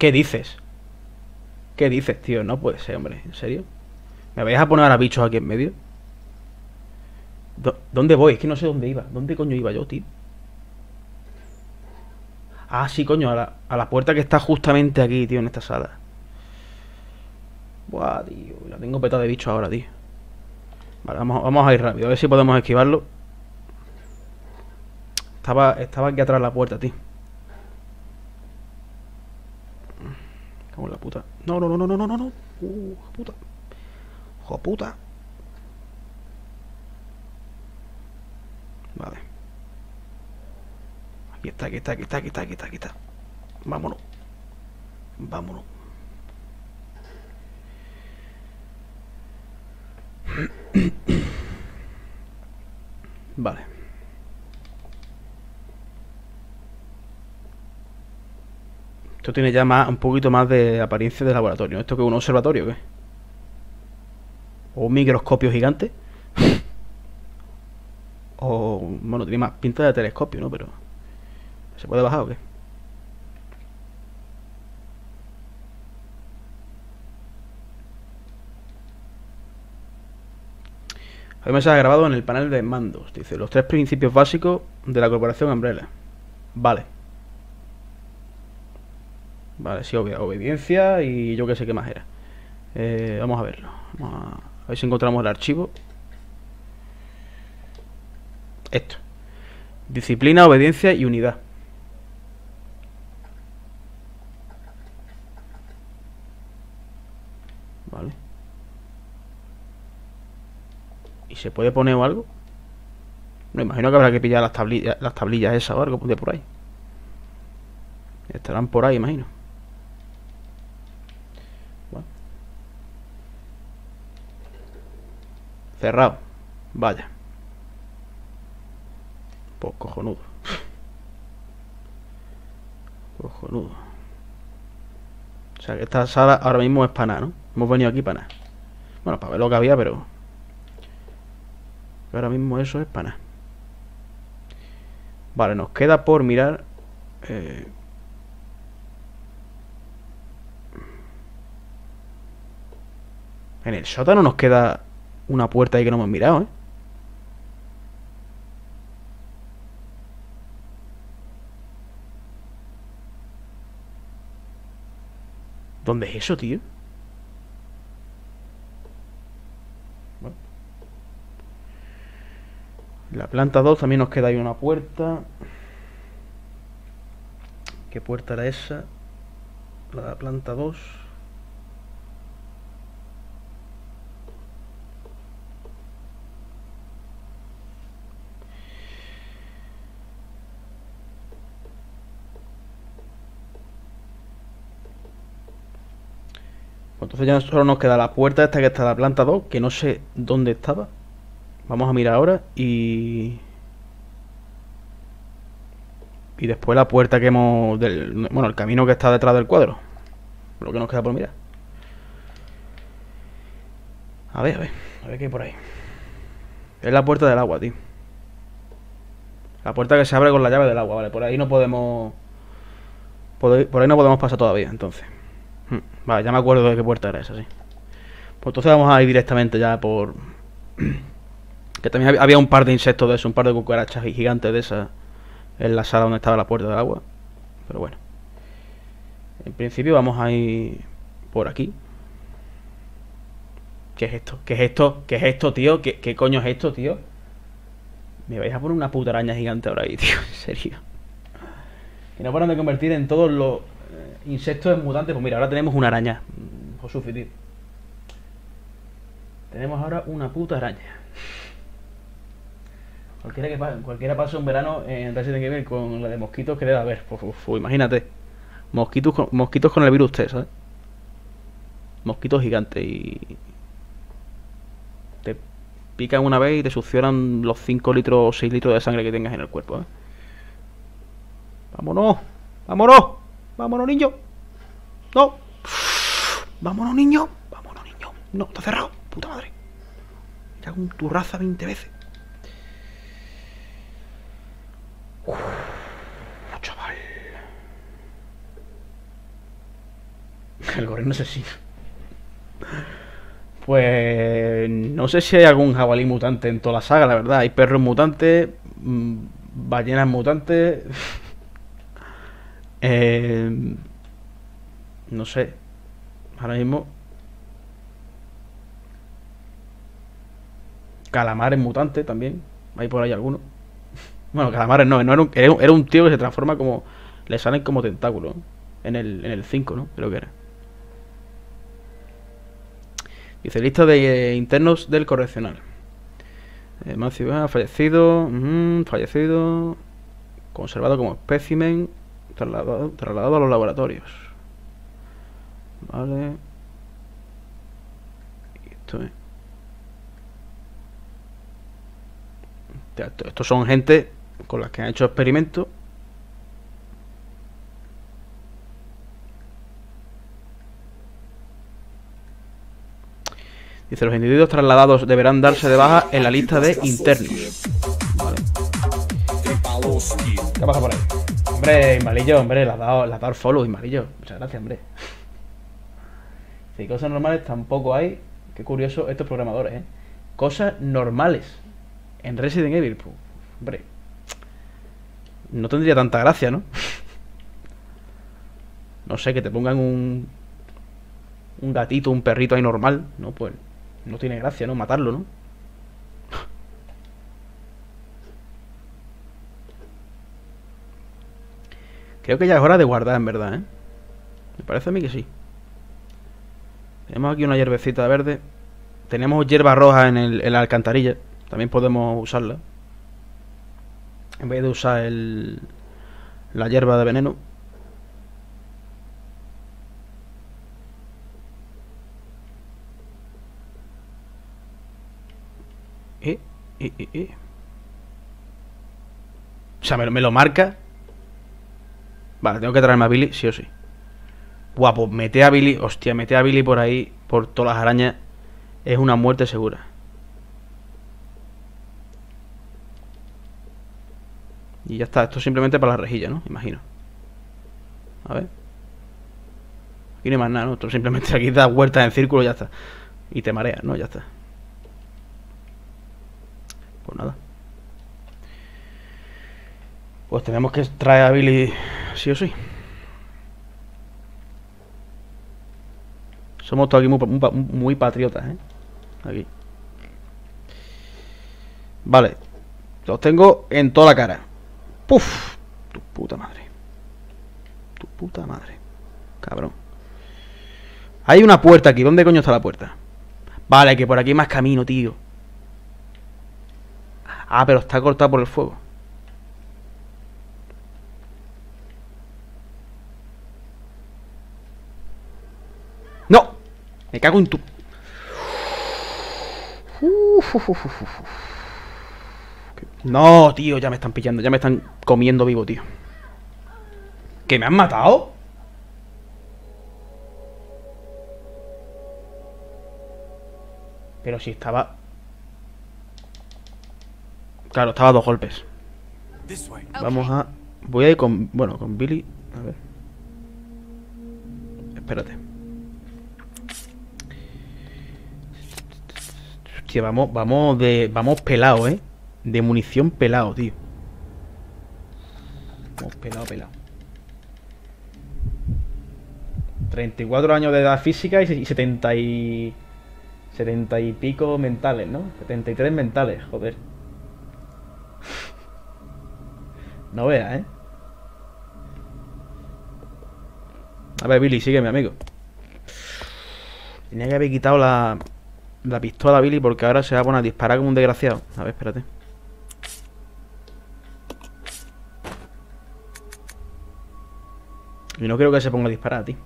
¿Qué dices? ¿Qué dices, tío? No puede ser, hombre. ¿En serio? ¿Me vais a poner a bichos aquí en medio? ¿Dónde voy? Es que no sé dónde iba. ¿Dónde coño iba yo, tío? Ah, sí, coño, a la puerta que está justamente aquí, tío, en esta sala. Buah, tío. La tengo petada de bichos ahora, tío. Vale, vamos a ir rápido. A ver si podemos esquivarlo. Estaba aquí atrás de la puerta, tío. Cago en la puta. No, no, no, no, no, no, no. Puta. Hijo puta. Vale. Aquí está, aquí está, aquí está, aquí está, aquí está, aquí está. Vámonos. Vámonos. Vale. Esto tiene ya un poquito más de apariencia de laboratorio. ¿Esto que es un observatorio o qué? ¿O un microscopio gigante? O, bueno, tiene más pinta de telescopio, ¿no? Pero, ¿se puede bajar o qué? Hay un mensaje grabado en el panel de mandos. Dice, los 3 principios básicos de la corporación Umbrella. Vale. Vale, sí, obediencia y yo qué sé qué más era. Vamos a verlo. Vamos a ver si encontramos el archivo. Esto. Disciplina, obediencia y unidad. Vale. ¿Y se puede poner o algo? Me imagino que habrá que pillar las tablillas esas o algo de por ahí. Estarán por ahí, imagino. Bueno. Cerrado. Vaya. Pues cojonudo. Cojonudo. O sea que esta sala ahora mismo es para nada, ¿no? Hemos venido aquí para nada. Bueno, para ver lo que había, pero ahora mismo eso es para nada. Vale, nos queda por mirar. En el sótano nos queda una puerta ahí que no hemos mirado, ¿eh? ¿Dónde es eso, tío? Bueno. En la planta 2 también nos queda ahí una puerta. ¿Qué puerta era esa? La de la planta 2. Pues entonces ya solo nos queda la puerta esta que está en la planta 2, que no sé dónde estaba. Vamos a mirar ahora y después la puerta que hemos... bueno, el camino que está detrás del cuadro. Lo que nos queda por mirar. A ver, a ver. A ver qué hay por ahí. Es la puerta del agua, tío. La puerta que se abre con la llave del agua, vale. Por ahí no podemos... Por ahí no podemos pasar todavía, entonces. Vale, ya me acuerdo de qué puerta era esa, sí. Pues entonces vamos a ir directamente ya por... Que también había un par de insectos de eso, un par de cucarachas gigantes de esas en la sala donde estaba la puerta del agua. Pero bueno. En principio vamos a ir por aquí. ¿Qué es esto? ¿Qué es esto? ¿Qué es esto, tío? ¿Qué coño es esto, tío? Me vais a poner una puta araña gigante ahora ahí, tío. En serio. Que no paran de convertir en todos los insectos en mutantes. Pues mira, ahora tenemos una araña. Josufi, tío. Tenemos ahora una puta araña. Cualquiera pase un verano en Resident Evil con la de mosquitos que debe haber. Imagínate. Mosquitos con el virus T, ¿sabes? Mosquitos gigantes y... Te pican una vez y te succionan los 5 litros o 6 litros de sangre que tengas en el cuerpo, ¿eh? ¡Vámonos! ¡Vámonos! ¡Vámonos, niño! ¡No! ¡Vámonos, niño! ¡Vámonos, niño! ¡No! ¡Está cerrado! ¡Puta madre! Ya con tu raza 20 veces. Uf, chaval. El gorrino asesino. Pues no sé si hay algún jabalí mutante en toda la saga, la verdad. Hay perros mutantes, ballenas mutantes. No sé. Ahora mismo. Calamares mutantes también. Hay por ahí algunos. Bueno, calamares no, era un tío que se transforma como. Le salen como tentáculos. En el 5, ¿no? Creo que era. Dice lista de internos del correccional. Matthew fallecido. Fallecido. Conservado como espécimen. Trasladado a los laboratorios. Vale. Esto es. Estos son gente con las que han hecho experimentos. Dice, los individuos trasladados deberán darse de baja en la lista de internos. Vale. ¿Qué pasa por ahí? Hombre, Inmalillo, hombre, le has dado el follow, Inmalillo. Muchas gracias, hombre. Si cosas normales tampoco hay. Qué curioso estos programadores, ¿eh? Cosas normales en Resident Evil, pues, hombre. No tendría tanta gracia, ¿no? No sé, que te pongan un gatito, un perrito ahí normal, ¿no? Pues no tiene gracia, ¿no? Matarlo, ¿no? Creo que ya es hora de guardar, en verdad, ¿eh? Me parece a mí que sí. Tenemos aquí una hierbecita verde. Tenemos hierba roja en la alcantarilla. También podemos usarla. En vez de usar la hierba de veneno. O sea, me lo marca. Vale, tengo que traerme a Billy, sí o sí. Guapo, mete a Billy. Hostia, mete a Billy por ahí, por todas las arañas. Es una muerte segura. Y ya está, esto es simplemente para la rejilla, ¿no? Imagino. A ver. Aquí no hay más nada, ¿no? Esto simplemente aquí das vueltas en círculo y ya está. Y te mareas, ¿no? Ya está. Pues nada. Pues tenemos que traer a Billy sí o sí. Somos todos aquí muy patriotas, ¿eh? Aquí. Vale. Los tengo en toda la cara. ¡Puf! Tu puta madre. Tu puta madre. Cabrón. Hay una puerta aquí. ¿Dónde coño está la puerta? Vale, que por aquí hay más camino, tío. Ah, pero está cortado por el fuego. ¡No! Me cago en tu... No, tío, ya me están pillando. Ya me están comiendo vivo, tío. ¿Que me han matado? Pero si estaba... Claro, estaba a 2 golpes. Vamos a... Voy a ir con... Bueno, con Billy. A ver. Espérate. Hostia, vamos pelado, ¿eh? De munición pelado, tío. Vamos pelado. 34 años de edad física y 70 y pico mentales, ¿no? 73 mentales, joder. No veas, ¿eh? A ver, Billy, sígueme, amigo. Tenía que haber quitado la pistola a Billy porque ahora se va a poner a disparar como un desgraciado. A ver, espérate. Y no quiero que se ponga a disparar, tío.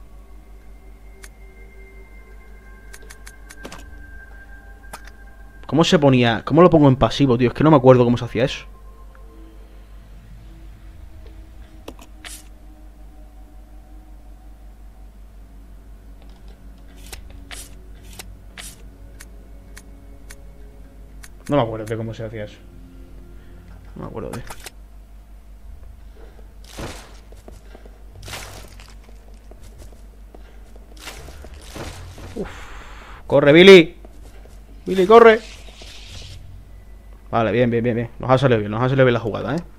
¿Cómo se ponía? ¿Cómo lo pongo en pasivo, tío? Es que no me acuerdo cómo se hacía eso. No me acuerdo de cómo se hacía eso. No me acuerdo de... ¡Corre, Billy! ¡Billy, corre! Vale, bien, bien, bien, bien. Nos ha salido bien la jugada, ¿eh?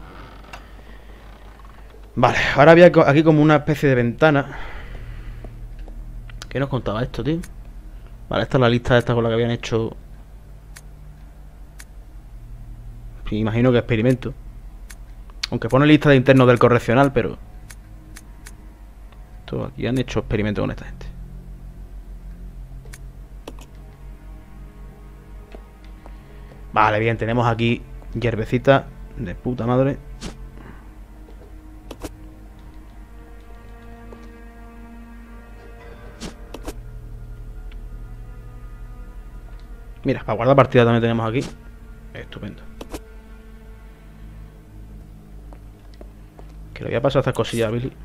Vale, ahora había aquí como una especie de ventana. ¿Qué nos contaba esto, tío? Vale, esta es la lista esta con la que habían hecho. Sí, imagino que experimento. Aunque pone lista de internos del correccional, pero esto aquí han hecho experimentos con esta gente. Vale, bien, tenemos aquí hierbecita de puta madre. Mira, para guardar partida también tenemos aquí. Estupendo. Que le voy a pasar estas cosillas a Billy.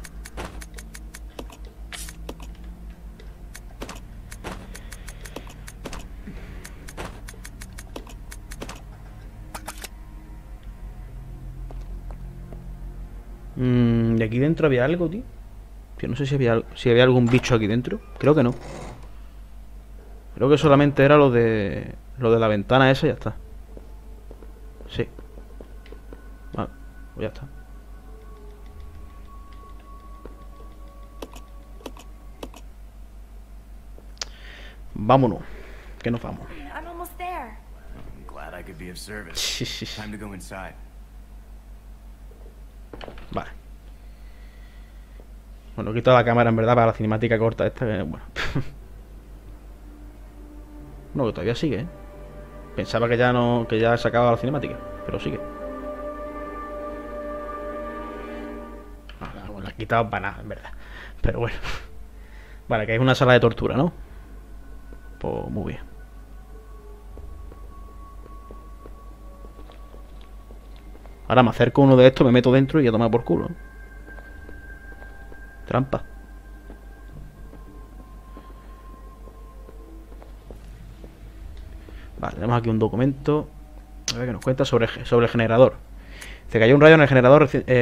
De aquí dentro había algo, tío. Yo no sé si había algún bicho aquí dentro. Creo que no. Creo que solamente era lo de la ventana esa y ya está. Sí. Vale, pues ya está. Vámonos. Que nos vamos. I'm almost there. Glad I could be of service. Sí, sí, sí. Time to go inside. Vale. Bueno, he quitado la cámara en verdad para la cinemática corta esta. Que, bueno. No, que todavía sigue, ¿eh? Pensaba que ya no, que ya se acababa la cinemática, pero sigue. No, la he quitado para nada, en verdad. Pero bueno. Vale, que es una sala de tortura, ¿no? Pues muy bien. Ahora me acerco a uno de estos, me meto dentro y a tomar por culo. Trampa. Vale, tenemos aquí un documento. A ver qué nos cuenta sobre el generador. Se cayó un rayo en el generador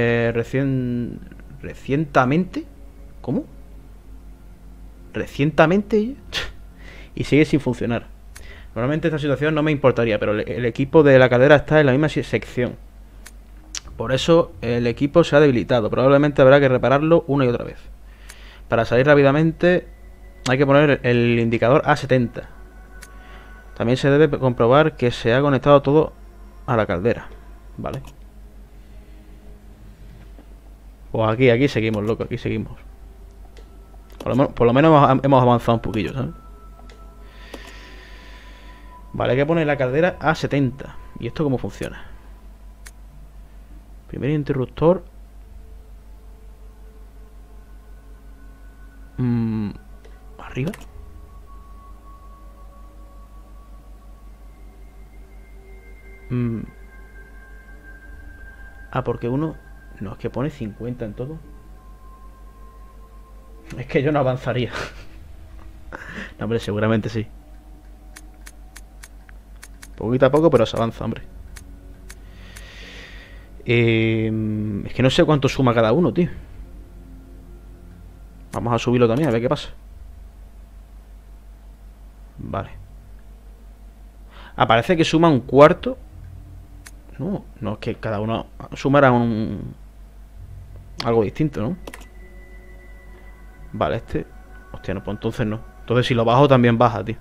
recientemente. ¿Cómo? Recientemente. Y sigue sin funcionar. Normalmente esta situación no me importaría, pero el equipo de la caldera está en la misma sección. Por eso el equipo se ha debilitado. Probablemente habrá que repararlo una y otra vez. Para salir rápidamente hay que poner el indicador A70. También se debe comprobar que se ha conectado todo a la caldera. Vale. Pues aquí seguimos, loco. Aquí seguimos. Por lo menos hemos avanzado un poquillo, ¿sabes? Vale, hay que poner la caldera a 70. ¿Y esto cómo funciona? Primer interruptor. ¿Arriba? Ah, porque uno... No, es que pone 50 en todo. Es que yo no avanzaría. No, hombre, seguramente sí. Poquito a poco, pero se avanza, hombre. Es que no sé cuánto suma cada uno, tío. Vamos a subirlo también, a ver qué pasa. Vale. Ah, parece que suma un cuarto. No, no, es que cada uno sumará algo distinto, ¿no? Vale, este... Hostia, no, pues entonces no. Entonces si lo bajo también baja, tío.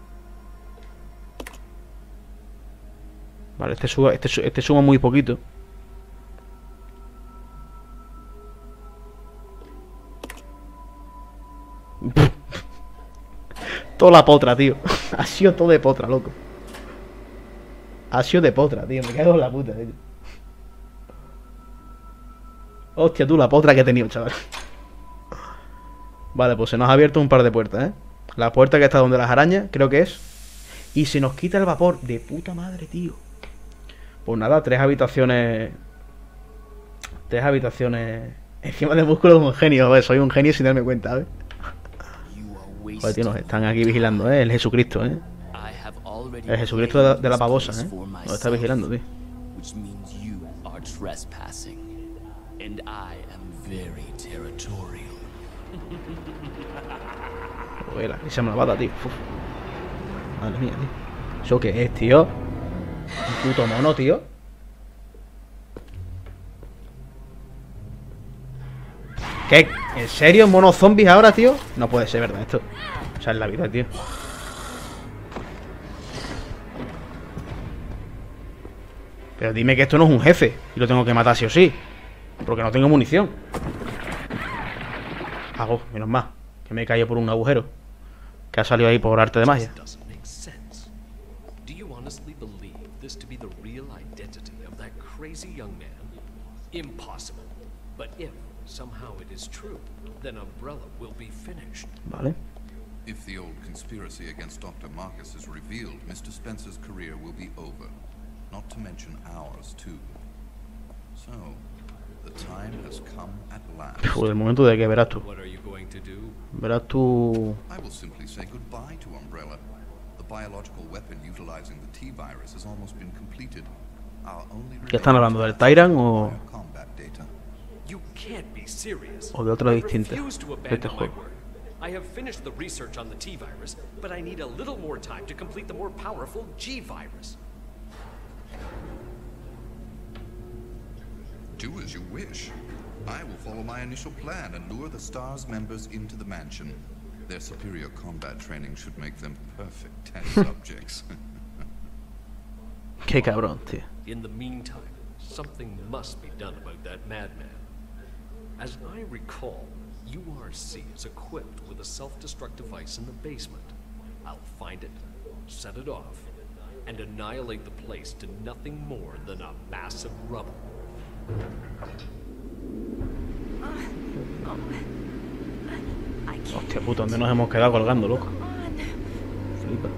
Vale, este suma muy poquito. Toda la potra, tío. Ha sido todo de potra, loco. Ha sido de potra, tío. Me cago en la puta, tío. Hostia, tú, la potra que he tenido, chaval. Vale, pues se nos ha abierto un par de puertas, ¿eh? La puerta que está donde las arañas, creo que es. Y se nos quita el vapor. De puta madre, tío. Pues nada, 3 habitaciones. 3 habitaciones. Encima de músculo como un genio. A ver, soy un genio sin darme cuenta, ¿ves? Joder, tío, nos están aquí vigilando, ¿eh? El Jesucristo, ¿eh? El Jesucristo de la pavosa, ¿eh? Nos está vigilando, tío. Joder, la risa malvada, tío. Uf. Madre mía, tío. ¿Eso qué es, tío? Un puto mono, tío. ¿Qué? ¿En serio? ¿Monos zombies ahora, tío? No puede ser verdad esto. O sea, es la vida, tío. Pero dime que esto no es un jefe y lo tengo que matar sí o sí. Porque no tengo munición. Hago, menos mal, que me he caído por un agujero que ha salido ahí por arte de magia. Doesn't make sense. Do you honestly believe this to be the real identity of that crazy young man? Impossible. But if somehow it is true, then Umbrella will be finished. Vale. If the old conspiracy against Dr. Marcus is revealed, Mr. Spencer's career will be over. Not to mention ours, too. So, the time has come at last. Joder, el momento de que verás tú. What are you going to do? Verás tú. I will simply say goodbye to Umbrella. The biological weapon utilizing the T-virus has almost been completed. Our only ¿Qué están hablando? ¿Del Tyrant o, combat data. You can't be serious. o de otra I distinta? refuse to De este abandon my juego. word. I have finished the research on the T-virus, but I need a little more time to complete the more powerful G-virus. Do as you wish. I will follow my initial plan and lure the STARS members into the mansion. Their superior combat training should make them perfect test subjects. Qué cabrón, tío. In the meantime, something must be done about that madman. As I recall, URC is equipped with a self-destruct device in the basement. I'll find it, set it off, and annihilate the place to nothing more than a mass of rubble. Hostia puta, ¿dónde nos hemos quedado colgando, loco? Flipa.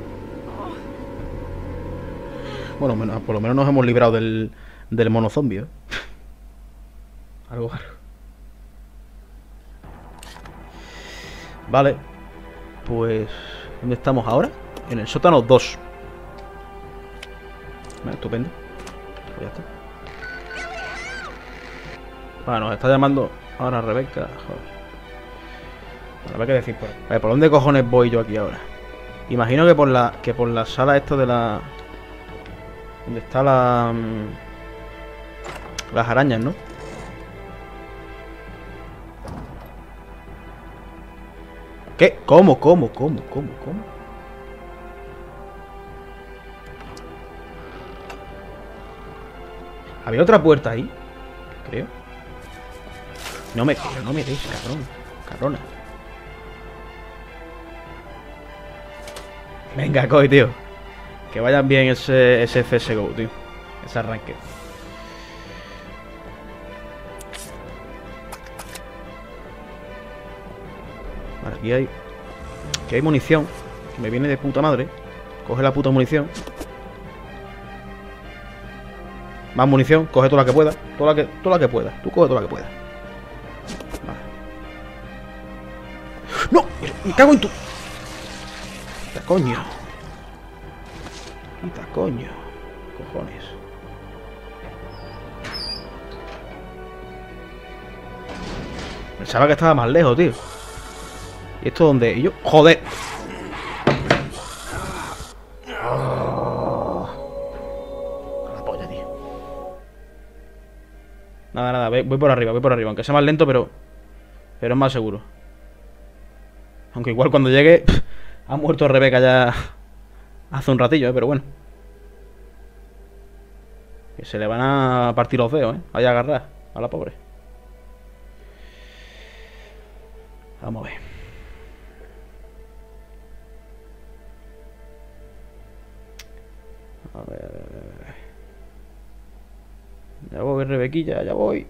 Bueno, por lo menos nos hemos librado del mono zombie, ¿eh? Algo raro. Vale. Pues... ¿dónde estamos ahora? En el sótano 2. Vale, estupendo. Pues ya está. Bueno, nos está llamando ahora Rebeca. Joder. Bueno, a ver qué decir por ahí. Vale, ¿por dónde cojones voy yo aquí ahora? Imagino que por la sala esto de la... donde está la... las arañas, ¿no? ¿Qué? ¿Cómo? Había otra puerta ahí, creo. No me deis, cabrón. Cabrona. Venga, coy, tío. Que vayan bien ese CSGO, tío. Ese arranque. Vale, aquí hay munición. Que me viene de puta madre. Coge la puta munición. Más munición, coge toda la que pueda. Toda la que pueda. Tú coge toda la que pueda. Vale. ¡No! ¡Me cago en tu! ¡Quita, coño! ¡Quita, coño! Cojones. Pensaba que estaba más lejos, tío. ¿Y esto dónde? ¿Y yo? ¡Joder! La polla, tío. Nada, voy por arriba, Aunque sea más lento, pero es más seguro. Aunque igual cuando llegue ha muerto Rebeca ya hace un ratillo, pero bueno. Que se le van a partir los dedos, vaya a agarrar a la pobre. Vamos a ver. A ver. Ya voy, Rebequilla, ya voy.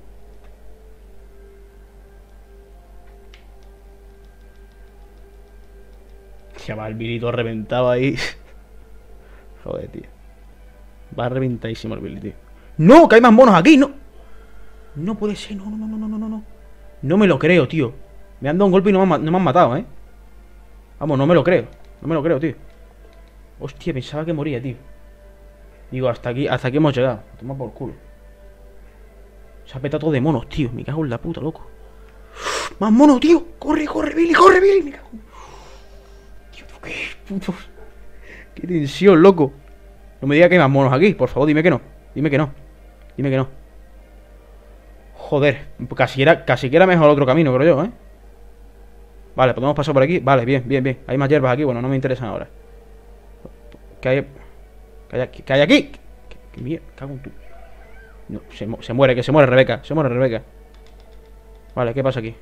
Ya va el virito reventado ahí. Joder, tío. Va reventadísimo el Billy, tío. ¡No! ¡Que hay más monos aquí! ¡No! No puede ser, no. No me lo creo, tío. Me han dado un golpe y no me han matado, ¿eh? Vamos, no me lo creo. No me lo creo, tío. Hostia, pensaba que moría, tío. Digo, hasta aquí hemos llegado. Toma por culo. Se ha petado todo de monos, tío. Me cago en la puta, loco. ¡Más mono, tío! ¡Corre, corre, Billy! ¡Corre, Billy! Me cago. Tío, qué puto. ¡Qué tensión, loco! No me digas que hay más monos aquí, por favor, dime que no. Dime que no. Dime que no. Joder, casi que era mejor otro camino, creo yo, ¿eh? Vale, podemos pasar por aquí. Vale, bien, bien, bien. Hay más hierbas aquí, bueno, no me interesan ahora. ¿Qué hay? ¿Qué hay aquí? ¿Qué mierda? Cago en tu... No, se muere, que se muere Rebeca. Se muere Rebeca. Vale, ¿qué pasa aquí?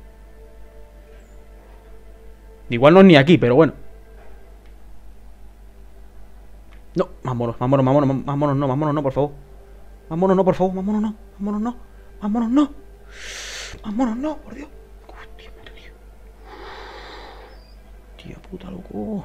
Igual no es ni aquí, pero bueno. No, más monos, más monos, más monos, más monos no, por favor. Más monos no, por favor, más monos no, más monos no, más monos no. Más monos no, por Dios. Hostia puta, tío. Tía puta, loco.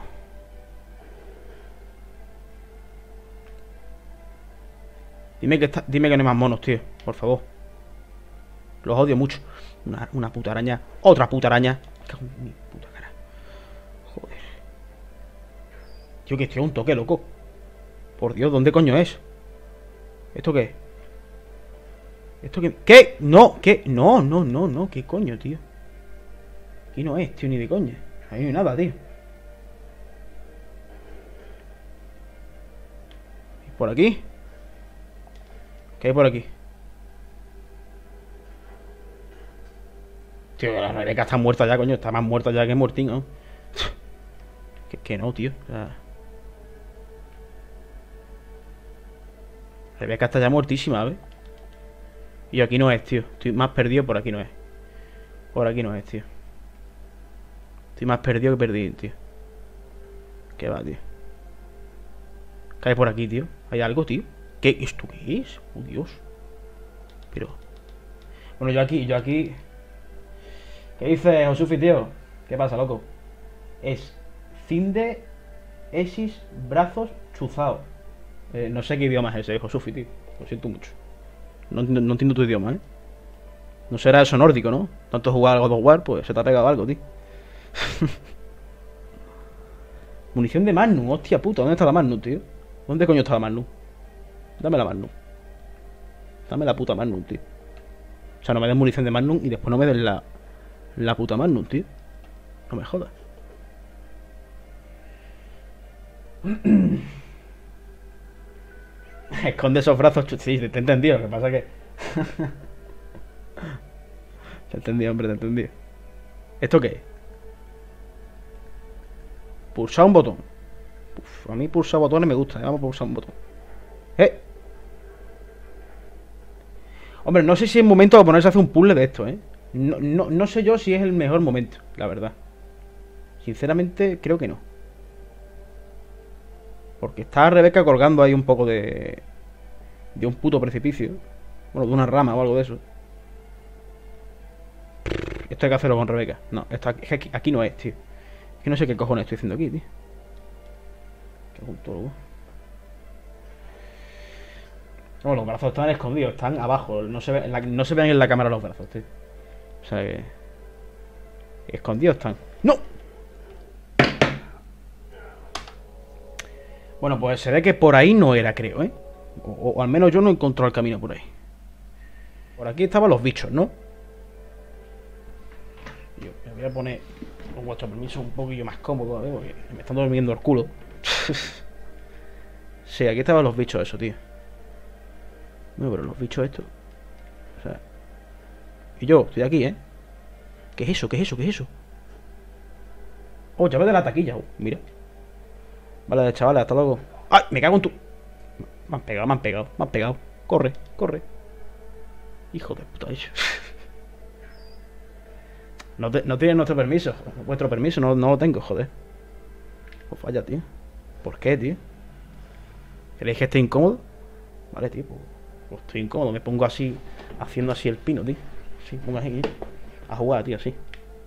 Dime que no hay más monos, tío, por favor. Los odio mucho. Una puta araña. Otra puta araña. Me cago en mi puta cara. Joder. Tío, que estoy a un toque, loco. Por Dios, ¿dónde coño es? ¿Esto qué? ¿Esto qué? ¿Qué? No, ¿qué? No, no, no, no. ¿Qué coño, tío? Aquí no es, tío, ni de coña. Ahí no hay nada, tío. ¿Y por aquí? ¿Qué hay por aquí? Tío, la Rebeca está muerta ya, coño. Está más muerta ya que Mortín, ¿no? Que no, tío. O sea... Rebeca está ya muertísima, ¿ves? Y aquí no es, tío. Estoy más perdido, por aquí no es. Por aquí no es, tío. Estoy más perdido que perdido, tío. ¿Qué va, tío? ¿Qué hay por aquí, tío? ¿Hay algo, tío? ¿Qué? ¿Esto qué es? Oh, Dios. Pero... Bueno, yo aquí... ¿Qué dice Josufi, tío? ¿Qué pasa, loco? Es... Cinde... Esis... Brazos... Chuzao. No sé qué idioma es ese, Josufi, tío. Lo siento mucho. No entiendo tu idioma, ¿eh? No será eso nórdico, ¿no? Tanto jugar al God of War, pues se te ha pegado algo, tío. Munición de Magnum, hostia puta. ¿Dónde está la Magnum, tío? ¿Dónde coño está la Magnum? Dame la Magnum. Dame la puta Magnum, tío. O sea, no me des munición de Magnum y después no me des la puta Magnum, tío. No me jodas. Esconde esos brazos. Sí, te he entendido. Lo que pasa que... Te he entendido, hombre, te he entendido. ¿Esto qué es? Pulsar un botón. Uf, a mí pulsar botones me gusta. Vamos a pulsar un botón. Hombre, no sé si es momento de ponerse a hacer un puzzle de esto, ¿eh? No sé yo si es el mejor momento, la verdad. Sinceramente, creo que no. Porque está Rebeca colgando ahí un poco de un puto precipicio. Bueno, de una rama o algo de eso. Esto hay que hacerlo con Rebeca. No, esto aquí no es, tío. Es que no sé qué cojones estoy haciendo aquí, tío. Qué punto. No, los brazos están escondidos, están abajo. No se ven en la cámara los brazos, tío. O sea que... Escondidos están. ¡No! Bueno, pues se ve que por ahí no era, creo, ¿eh? O al menos yo no he encontrado el camino por ahí. Por aquí estaban los bichos, ¿no? Yo me voy a poner, con vuestro permiso, un poquillo más cómodo, ¿eh? Porque me están durmiendo el culo. Sí, aquí estaban los bichos, eso, tío. No, pero los bichos estos... O sea... Y yo, estoy aquí, ¿eh? ¿Qué es eso? ¿Qué es eso? ¿Qué es eso? Oh, llave de la taquilla, mira. Vale, chavales, hasta luego. ¡Ay! Me cago en tu... Me han pegado, me han pegado, me han pegado. Corre, corre. Hijo de puta, eso. No tiene nuestro permiso. Vuestro permiso, no lo tengo, joder. Pues falla, tío. ¿Por qué, tío? ¿Queréis que esté incómodo? Vale, tío, pues estoy incómodo. Me pongo así, haciendo así el pino, tío. Sí, pongo así, a jugar, tío, así.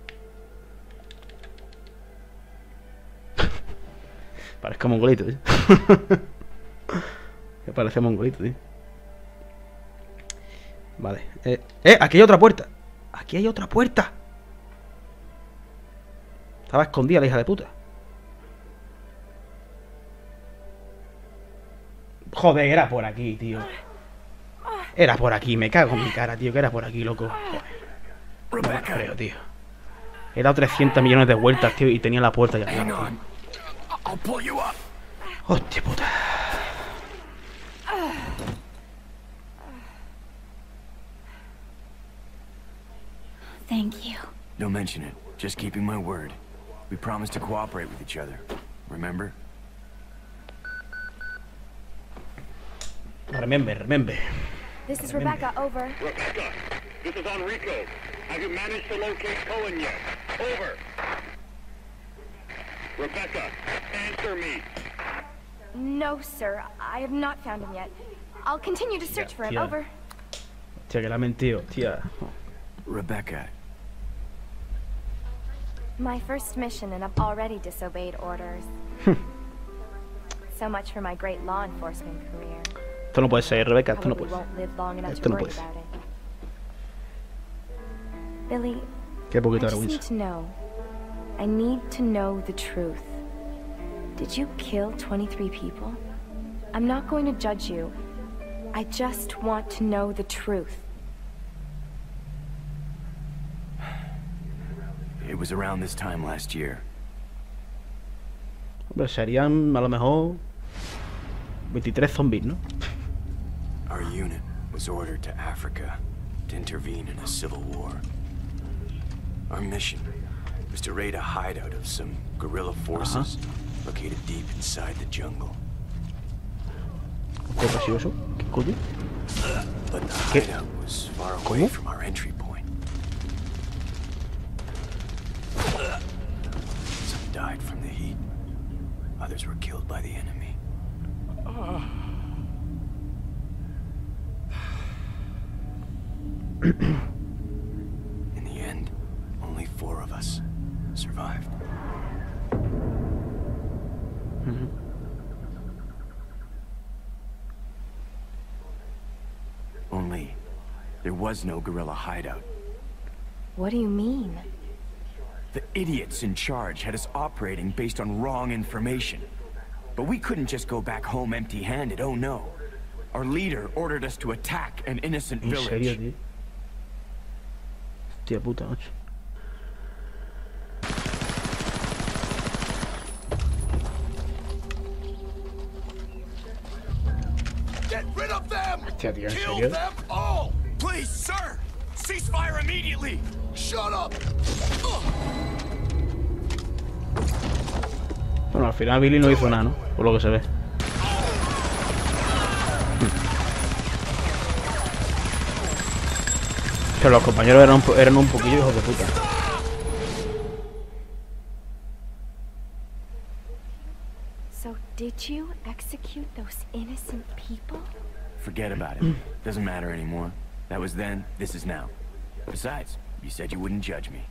Parezco mongolito, tío. Me parece mongolito, tío. Vale. Aquí hay otra puerta. Aquí hay otra puerta. Estaba escondida la hija de puta. Joder, era por aquí, tío. Era por aquí, me cago en mi cara, tío, que era por aquí, loco. Joder. No me lo creo, tío. He dado 300 millones de vueltas, tío, y tenía la puerta ya. Hang on. I'll pull you up. Hostia puta. Thank you. Don't mention it. Just keeping my word. We promised to cooperate with each other. Remember? Remember. This is Rebecca, over. Rebecca, this is Enrico. Have you managed to locate Cohen yet? Over. Rebecca, answer me. No, sir. I have not found him yet. I'll continue to search for him, Yeah. over. Hostia, que la ha mentido, tía. Rebecca, My first mission, and I've already disobeyed orders. So much for my great law enforcement career. Esto no puede ser, Rebeca, esto no Probably puede ser. won't live long enough Esto to no worry puede ser. about it. Billy, Qué I poquito just need vergüenza. to know. I need to know the truth. Did you kill 23 people? I'm not going to judge you. I just want to know the truth. it was around this time last year. Hombre, serían a lo mejor 23 zombies, ¿no? Our unit was ordered to Africa to intervene in a civil war. Our mission was to raid a hideout of some guerrilla forces located deep inside the jungle. ¿Qué ha sido eso? ¿Qué coño? But the ¿Qué? hideout was far away from our entry point. Some died from the heat. Others were killed by the enemy. In the end, only 4 of us survived. Only, there was no guerrilla hideout. What do you mean? The idiots in charge had us operating based on wrong information. But we couldn't just go back home empty-handed, oh no. Our leader ordered us to attack an innocent ¿En serio, village. tío? Hostia puta, macho. Get rid of them! Hostia, tío, ¿en Kill serio? them all! Please, sir! Ceasefire immediately! Shut up! Bueno, al final Billy no hizo nada, ¿no? Por lo que se ve. Pero los compañeros eran un poquillo hijos de puta. So did you execute those innocent people? Forget about it. Doesn't matter anymore. That was then, this is now. Besides, you said you wouldn't judge me.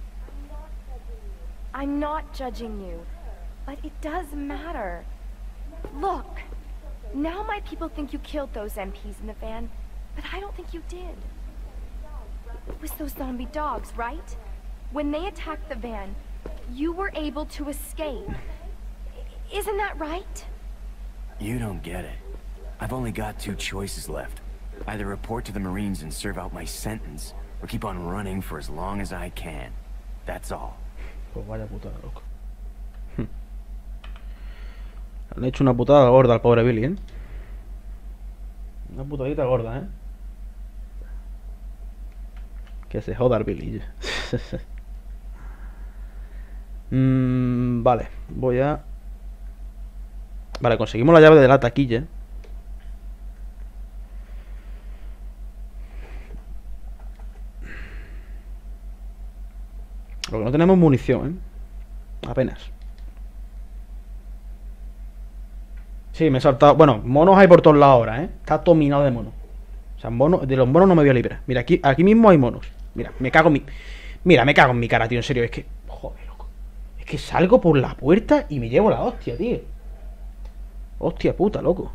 I'm not judging you, but it does matter. Look, now my people think you killed those MPs in the van, but I don't think you did. It was those zombie dogs, right? When they attacked the van, you were able to escape. Isn't that right? You don't get it. I've only got 2 choices left. Either report to the Marines and serve out my sentence, or keep on running for as long as I can. That's all. Pues vaya putada, loco. Han hecho una putada gorda al pobre Billy, ¿eh? Una putadita gorda, ¿eh? Que se joda el Billy. Vale, voy a... Vale, conseguimos la llave de la taquilla. Lo que no tenemos munición, ¿eh? Apenas. Sí, me he saltado... Bueno, monos hay por todos lados ahora, ¿eh? Está todo minado de monos. O sea, monos... de los monos no me voy a librar. Mira, aquí mismo hay monos. Mira, me cago en mi... Mira, me cago en mi cara, tío, en serio. Es que... Joder, loco. Es que salgo por la puerta y me llevo la hostia, tío. Hostia puta, loco.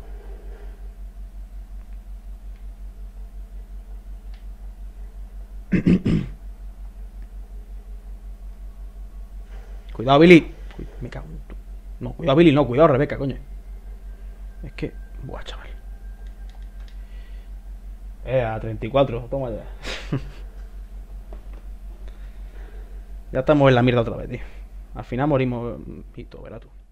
Cuidado, Billy. Me cago en tu... No, cuidado, Billy, no, cuidado, Rebeca, coño. Es que... Buah, chaval. A 34, toma ya. Ya estamos en la mierda otra vez, tío. Al final morimos y todo, verás tú.